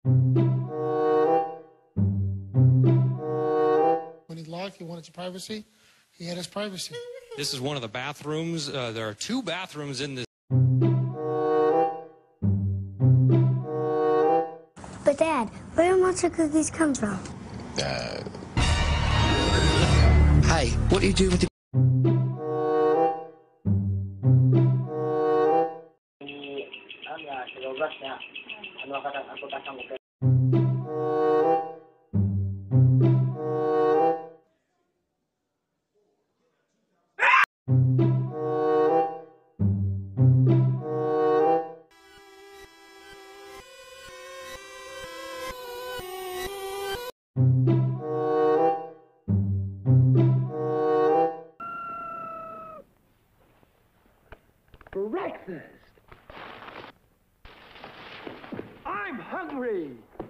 When he locked, he wanted his privacy. He had his privacy. This is one of the bathrooms. There are 2 bathrooms in this. But Dad, where do monster cookies come from? Hey, what do you do with the... Breakfast! I'm hungry!